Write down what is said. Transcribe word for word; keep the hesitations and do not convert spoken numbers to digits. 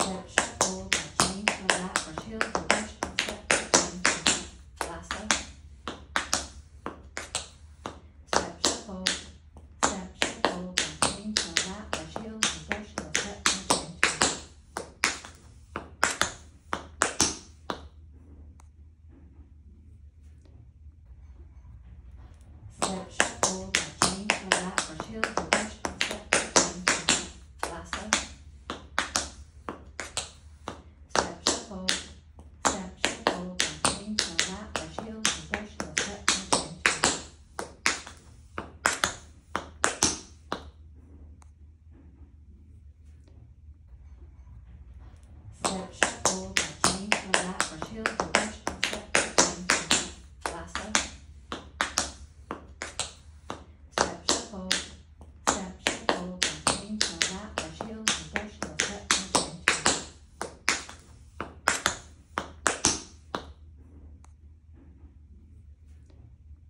Step shuffle, got change for that, for shield, for brush, and step change. Last one. Step shuffle, step shuffle, got change for that, for shield, for brush, and step change. Step shuffle, got change for that, for shield, for brush, and step change. Last one. Step shuffle, step shuffle, got change for that, for shield, for brush, and step change. Step shuffle, got change for that, for shield, for